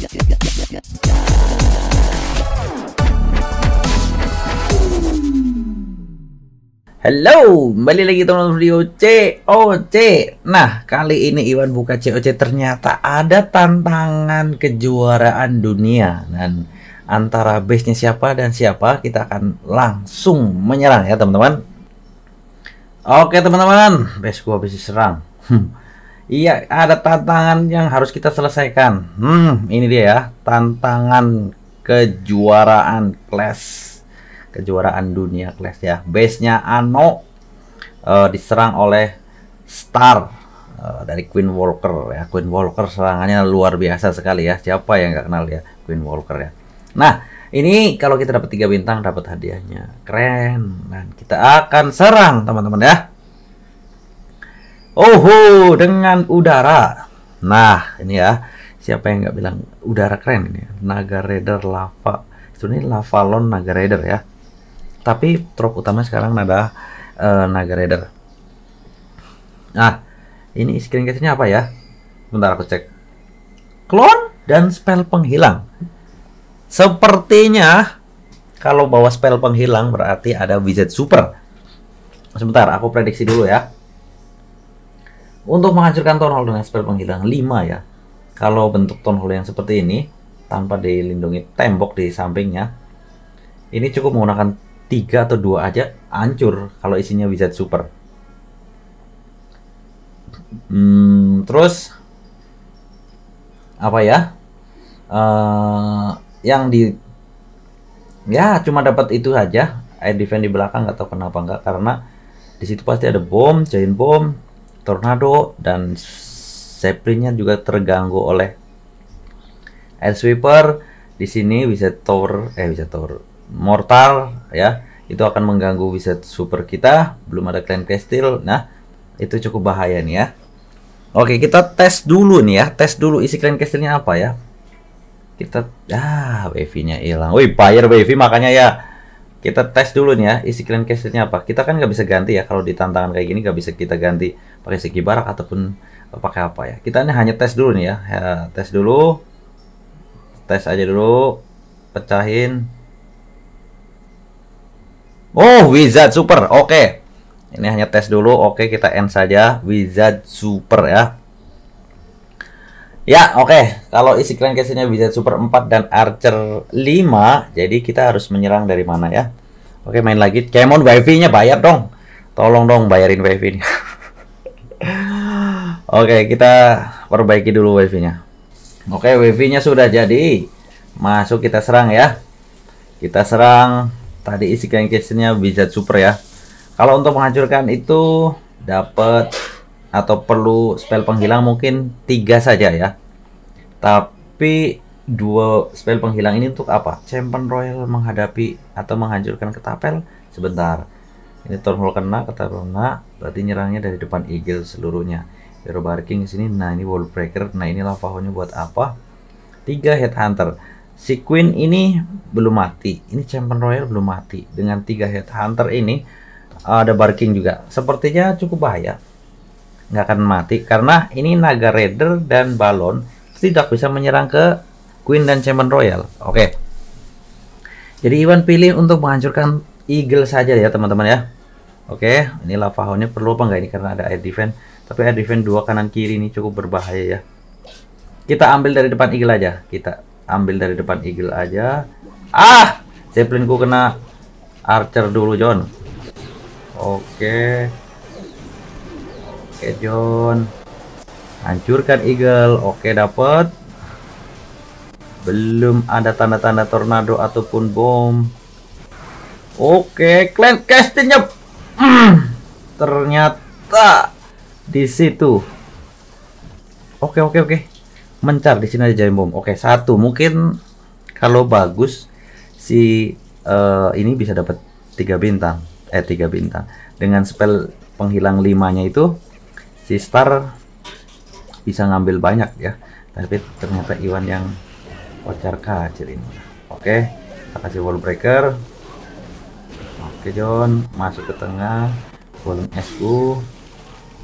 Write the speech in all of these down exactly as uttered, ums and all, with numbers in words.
Halo, kembali lagi teman-teman video C O C. Nah, kali ini Iwan buka C O C, ternyata ada tantangan kejuaraan dunia. Dan antara base-nya siapa dan siapa, kita akan langsung menyerang ya teman-teman. Oke teman-teman, base gua habis diserang. Hmm. Iya, ada tantangan yang harus kita selesaikan. Hmm, ini dia ya, tantangan kejuaraan Clash. Kejuaraan dunia Clash ya. Base-nya Ano uh, diserang oleh Star uh, dari Queen Walker ya. Queen Walker serangannya luar biasa sekali ya. Siapa yang nggak kenal ya Queen Walker ya. Nah, ini kalau kita dapat tiga bintang dapat hadiahnya. Keren. Dan kita akan serang teman-teman ya. Oh, dengan udara. Nah, ini ya. Siapa yang nggak bilang udara keren ini? Naga Raider Lava. Itu ini Lavalon Naga Raider ya. Tapi trop utama sekarang ada uh, Naga Raider. Nah, ini screen case-nya apa ya? Bentar aku cek. Clone dan spell penghilang. Sepertinya kalau bawa spell penghilang berarti ada Wizard Super. Sebentar, aku prediksi dulu ya. Untuk menghancurkan Town Hall dengan spell penghilang lima ya. Kalau bentuk Town Hall yang seperti ini tanpa dilindungi tembok di sampingnya, ini cukup menggunakan tiga atau dua aja hancur kalau isinya Wizard Super. Hmm, terus apa ya? Uh, yang di ya cuma dapat itu aja. Air defense di belakang nggak tahu kenapa nggak, karena di situ pasti ada bom, giant bomb, tornado, dan Zeppelinnya juga terganggu oleh air sweeper. Di sini Wizard Tower, eh Wizard Tower, mortal ya, itu akan mengganggu Wizard Super kita. Belum ada Clan Castle. Nah, itu cukup bahaya nih ya. Oke, kita tes dulu nih ya. Tes dulu isi Clan Castle-nya apa ya. Kita ah wavy-nya hilang. Wih, fire wavy, makanya ya. Kita tes dulu nih ya, isi Clan Castle-nya apa. Kita kan nggak bisa ganti ya, kalau di tantangan kayak gini nggak bisa kita ganti pakai segi barak ataupun pakai apa ya. Kita ini hanya tes dulu nih ya. Ya, tes dulu. Tes aja dulu. Pecahin. Oh, Wizard Super. Oke. Ini hanya tes dulu. Oke, kita end saja Wizard Super ya. Ya, oke. Kalau isi Clan Castle-nya Wizard Super empat dan Archer lima, jadi kita harus menyerang dari mana ya? Oke, main lagi. Kemon wifi-nya bayar dong. Tolong dong bayarin wifi-nya. Oke, kita perbaiki dulu wifi-nya. Oke, wifi-nya sudah jadi. Masuk, kita serang ya. Kita serang. Tadi isi Clan Castle-nya Wizard Super ya. Kalau untuk menghancurkan itu dapat atau perlu spell penghilang mungkin tiga saja ya. Tapi dua spell penghilang ini untuk apa? Champion Royal menghadapi atau menghancurkan ketapel. Sebentar. Ini Town Hall kena, ketapel kena, berarti nyerangnya dari depan Eagle seluruhnya. Hero Barking di sini. Nah, ini Wall Breaker. Nah, ini Lava Hole-nya buat apa? Tiga Headhunter. Si Queen ini belum mati. Ini Champion Royal belum mati. Dengan tiga Headhunter ini ada Barking juga. Sepertinya cukup bahaya. Nggak akan mati karena ini Naga Raider dan Balon tidak bisa menyerang ke Queen dan Champion Royal. Oke. Jadi Iwan pilih untuk menghancurkan Eagle saja ya teman-teman ya. Oke. Ini Lava Hole-nya perlu apa nggak ini karena ada air defense. Tapi air defense dua kanan kiri ini cukup berbahaya ya. Kita ambil dari depan Eagle aja. Kita ambil dari depan Eagle aja. Ah, Zeppelin ku kena Archer dulu John. Oke. Oke John. Hancurkan Eagle. Oke, dapat. Belum ada tanda-tanda tornado ataupun bom. Oke, Clan Castle-nya mm, ternyata di situ. Oke, oke, oke. Mencar di sini aja bom. Oke, satu. Mungkin kalau bagus si uh, ini bisa dapat tiga bintang. Eh, tiga bintang. Dengan spell penghilang limanya itu si Star bisa ngambil banyak ya. Tapi ternyata Iwan yang kocar kacir ini. Oke, kita kasih wall breaker. Oke, John masuk ke tengah. Volume S U.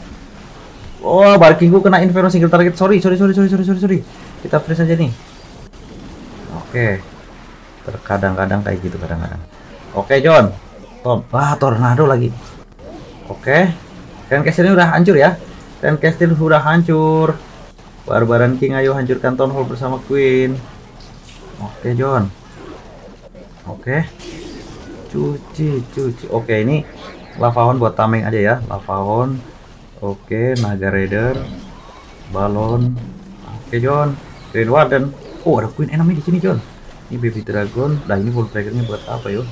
Oh, Barkingku kena Inferno single target. Sorry, sorry, sorry, sorry, sorry, sorry, sorry. Kita freeze aja nih. Oke, terkadang-kadang kayak gitu kadang-kadang. Oke John, Tom, wah tornado lagi. Oke, Grand Castle ini udah hancur ya. Grand Castle sudah hancur. Barbaran King, ayo hancurkan Town Hall bersama Queen. Oke John. Oke, cuci cuci. Oke, ini Lavahon buat tameng aja ya, Lavahon. Oke, Naga Raider, balon. Oke John, Green Warden. Oh, ada Queen enemy di sini John. Ini Baby Dragon. Nah, ini Wall Breaker-nya buat apa yuk?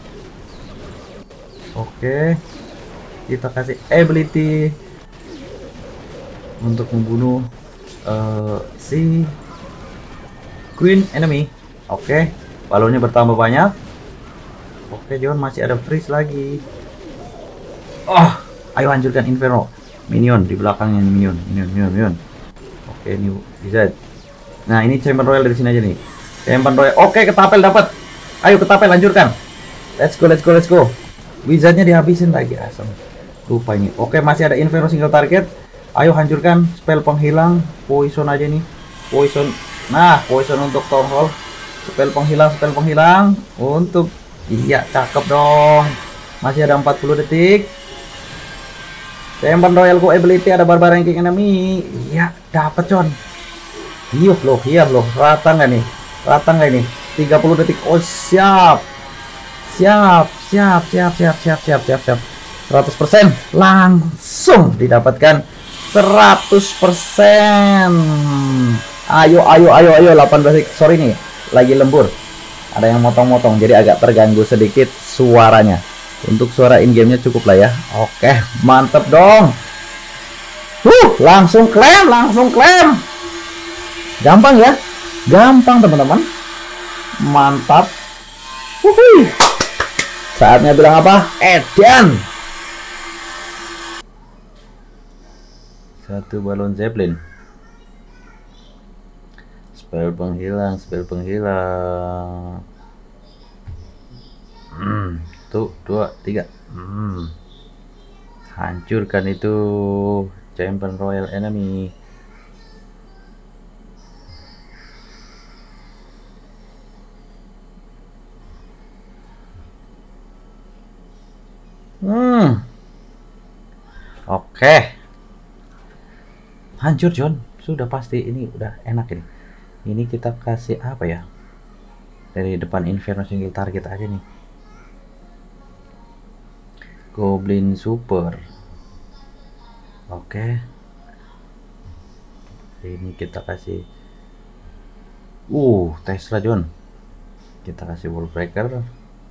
Oke, kita kasih ability untuk membunuh uh, si Queen enemy. Oke, balonnya bertambah banyak. Oke John, masih ada freeze lagi. Oh, ayo hancurkan Inferno. Minion di belakangnya, minion, minion, minion, minion. Oke, ini bisa. Nah, ini Champion Royal dari sini aja nih. Champion Royal. Oke, ketapel dapat. Ayo ketapel hancurkan. Let's go, let's go, let's go. Wizardnya dihabisin lagi, asem. Lupa ini. Oke, masih ada Inferno single target. Ayo hancurkan spell penghilang. Poison aja nih. Poison. Nah, poison untuk Town Hall. Spell penghilang, spell penghilang untuk, iya, cakep dong. Masih ada empat puluh detik. Champion Royal ku ability, ada Barbarian King enemy. Iya, dapat John. Iya loh, iya loh. Rata nggak nih? Rata nggak ini? tiga puluh detik. Oh, siap. Siap, siap, siap, siap, siap, siap, siap, siap. seratus persen langsung didapatkan seratus persen. Ayo, ayo, ayo, ayo. delapan belas detik. Sorry nih, lagi lembur. Ada yang motong-motong, jadi agak terganggu sedikit suaranya. Untuk suara in gamenya cukup lah ya. Oke, mantep dong. Huh, langsung klaim, langsung klaim. Gampang ya, gampang teman-teman. Mantap. Wuhui. Saatnya bilang apa? Edan. Satu balon Zeppelin. Spell penghilang, spell penghilang. Hmm, tuh, dua, tiga. Hmm. Hancurkan itu Champion Royal enemy. Hmm. Oke. Hancur John. Sudah pasti ini udah enak ini. Ini kita kasih apa ya? Dari depan Inferno single target aja nih. Goblin Super. Oke. Ini kita kasih Uh, Tesla John. Kita kasih Wall Breaker.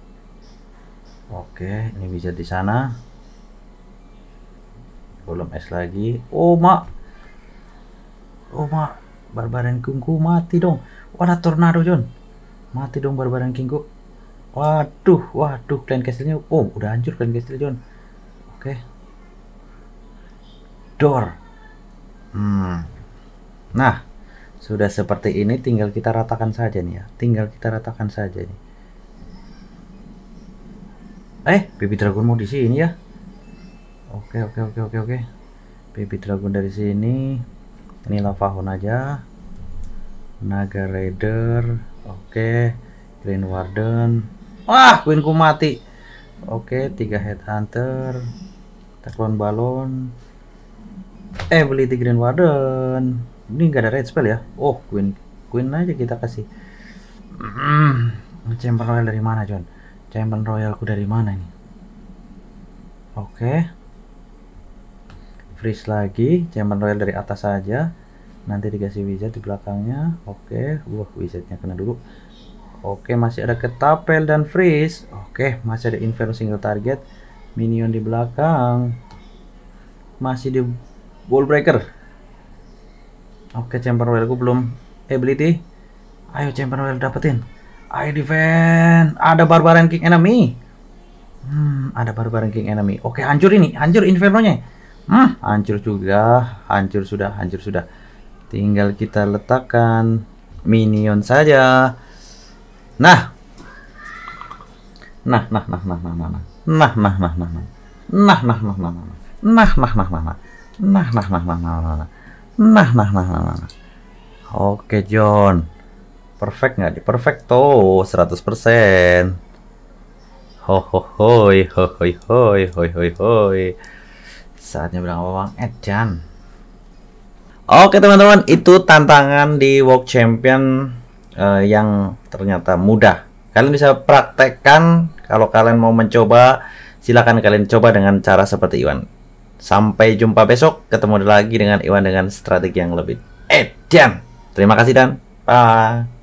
Oke, ini bisa di sana. Golem es lagi. Oh, mak. Oh, mak. Barbarian Kingku mati dong. Wah, tornado John. Mati dong Barbarian Kingku. Waduh, waduh, Clan Castle-nya. Oh, udah hancur Clan Castle John. Oke. Door. Hmm. Nah, sudah seperti ini, tinggal kita ratakan saja nih ya. Tinggal kita ratakan saja nih. Eh, Baby Dragon mau di sini ya? Oke, oke, oke, oke, oke. Baby Dragon dari sini. Ini Lavahon aja. Naga Raider. Oke. Green Warden. Wah, Queenku mati. Oke, tiga Headhunter. Teklon Balon. Eh, beli di Green Warden. Ini nggak ada red spell ya? Oh, Queen. Queen aja kita kasih. Hmm. Champion Royal dari mana, John? Champion Royalku dari mana nih? Oke. Freeze lagi. Champion Royal dari atas saja. Nanti dikasih wizard di belakangnya. Oke. Wah, wizardnya kena dulu. Oke, masih ada ketapel dan freeze. Oke, masih ada Inferno single target. Minion di belakang. Masih di Wall Breaker. Oke, Champion Royalku belum ability. Ayo Champion Royal dapetin. Ayo defend. Ada Barbarian King enemy. Hmm, ada Barbarian King enemy. Oke, hancur ini. Hancur Inferno-nya. Hmm, hancur juga. Hancur sudah, hancur sudah. Tinggal kita letakkan minion saja. Nah. Nah, nah, nah, nah, nah, nah. Nah, nah, nah, nah, nah. Nah, nah, nah, nah, nah. Nah, nah, nah, nah, nah. Nah, nah, nah, nah, nah, nah. Nah, nah, nah, nah, nah. Oke, John. Perfect nggak? Di perfecto seratus persen. Ho ho hoi ho hoi hoi hoi hoi hoi. Saatnya bilang apa Bang Edan. Oke teman-teman, itu tantangan di World Champion uh, yang ternyata mudah. Kalian bisa praktekkan kalau kalian mau mencoba. Silahkan kalian coba dengan cara seperti Iwan. Sampai jumpa besok, ketemu lagi dengan Iwan dengan strategi yang lebih edan. Terima kasih dan bye.